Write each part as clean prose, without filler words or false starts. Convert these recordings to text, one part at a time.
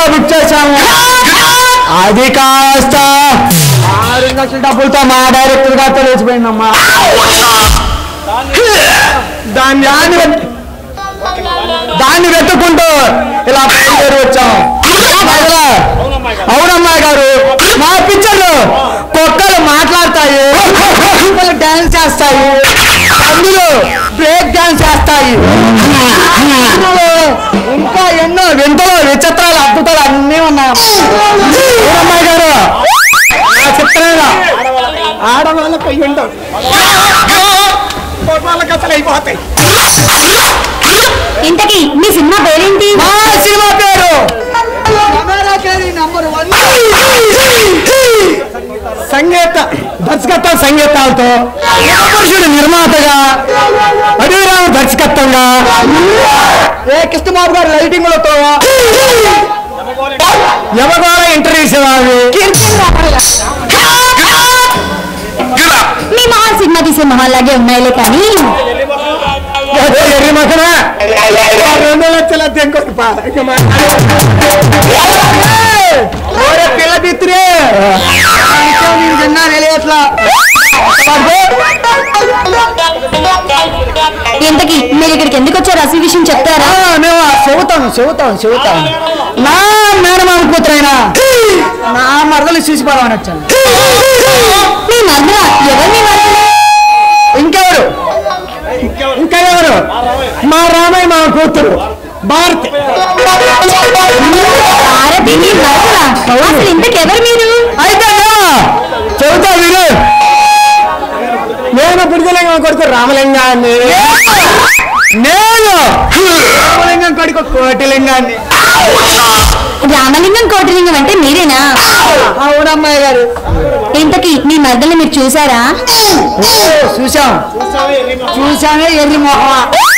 లో బుక్ చేశాము. అది కాస్త 6 లక్షల డబ్బులతో మా డైరెక్టర్ గారు తెలిసిపోయిందమ్మా. దాన్ని వెతుక్కుంటూ ఇలా బయలుదేరి వచ్చాము. అవునమ్మా గారు, మా పిక్చర్లు కుక్కలు మాట్లాడతాయి, కుక్కలు డాన్స్ చేస్తాయి, పందులు బ్రేక్ డాన్స్ చేస్తాయి, ఇంకా ఎన్నో వింతలు విచిత్రాలు అద్భుతాలు అన్నీ ఉన్నాయి. అవునమ్మాయి గారు, చిత్రంగా ఆడవాళ్ళకి అయ్యి ఉండవు, వాళ్ళకి అసలు అయిపోతాయి. ఇంతకీ మీ సినిమా పేరేంటి? మా సినిమా పేరు సంగీత దర్శకత్వం సంగీతాలతో పురుషుడు నిర్మాతగా అడివిరామ దర్శకత్వంగా ఏ కృష్ణబాబు గారు లైటింగ్లతో యమగోళ ఇంటర్వ్యూస్ మీ మహల్ సినిమా తీసే మహల్ లాగే ఉన్నాయిలే కానీ 2 లక్షల పిల్ల బిత్రే ఇంతకీ మీరు ఇక్కడికి ఎందుకు వచ్చారు అసలు విషయం చెప్తారా? మేము చెబుతాం నా మేనమామ కూతురైనా నా మరదలు చూసిపోదామని వచ్చాను. మీ మరదల ఎవరు? మీ మరదలు ఇంకా ఎవరు? మా రామయ్య మామ కూతురు భారతి. అసలు ఇంతకెవరు మీరు? అయితే చెబుతా వీరు, నేను బుడిదలింగం కొడుకు రామలింగాన్ని, నేను రామలింగం కొడుకు కోటిలింగాన్ని. రామలింగం కోటిలింగం అంటే మీరేనా? అవునమ్మాయి గారు. ఇంతకీ మీ మరదల్ని మీరు చూసారా? చూసామే ఎర్రి మొహమా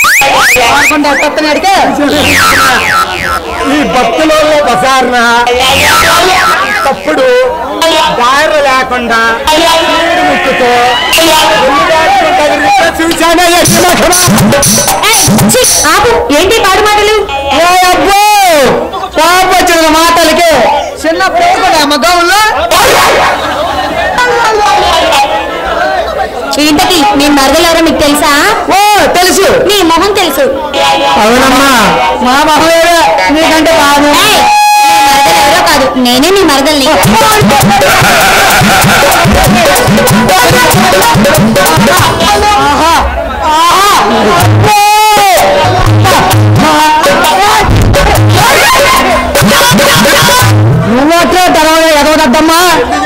అడిగే ఈ భక్తులలో బసారణ తప్పుడు దారి లేకుండా ముక్కుతో చూసానే ఏంటి పాడు మాటలు? పాప వచ్చిన మాటలకి చిన్న ప్రేమ మగంలో. ఇంతకీ మీ మరదలు ఎవరో మీకు తెలుసా? తెలుసు. మీ మొహం తెలుసు? అవునమ్మా, మా మొహం నీకంటే కాదు. ఎవరో కాదు, నేనే మీ మరదల్ని. నువ్వట్లే తర్వాత ఎదవదద్దమ్మా.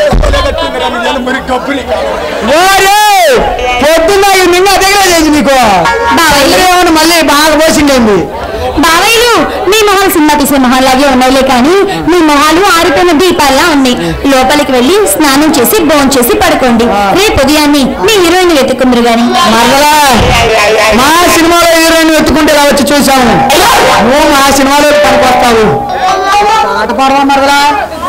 పొద్దున్న నిన్న దగ్గర చేసి నీకు ఏమన్నా మళ్ళీ బాగా పోసిండేది. బావయ్యలు మీ మొహాలు సినిమా తీసే మొహాలాగే ఉన్నాయిలే కానీ మీ మొహాలు ఆరిపోయిన దీపాల్లా ఉన్నాయి. లోపలికి వెళ్ళి స్నానం చేసి భోజనం చేసి పడుకోండి. రేపు ఉదయాన్ని మీ హీరోయిన్ వెతుకుందరు గాని. మరదలా, మా సినిమాలో హీరోయిన్ వెతుకుంటే ఇలా వచ్చి చూసాము. నువ్వు మా సినిమాలో పనికొస్తావు. పాట పాడవా మరదలా?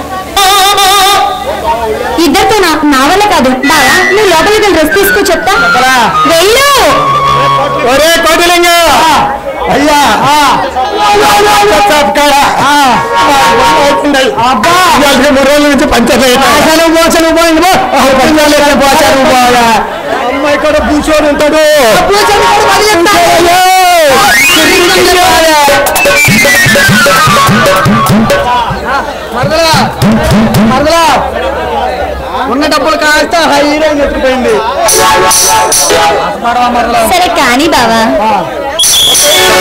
ఇద్దరితో నా వల్ల కాదు. బావా నువ్వు లోపలికి వెళ్ళి డ్రెస్ తీసుకో చెప్తా. వెళ్ళు. ఒరే కోటిలింగ, అయ్యా అబ్బా 3 రోజుల నుంచి పంచాయతీ పోయింది. అమ్మాయి కూడా కూర్చొని ఉంటాడు. మరదలా ఉన్న డబ్బులు కాస్త హైరోయిన్ ఎత్తుకుపోయింది. సరే కానీ బావా